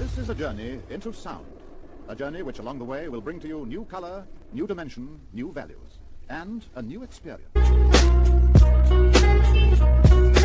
This is a journey into sound. A journey which along the way will bring to you new color, new dimension, new values, and a new experience.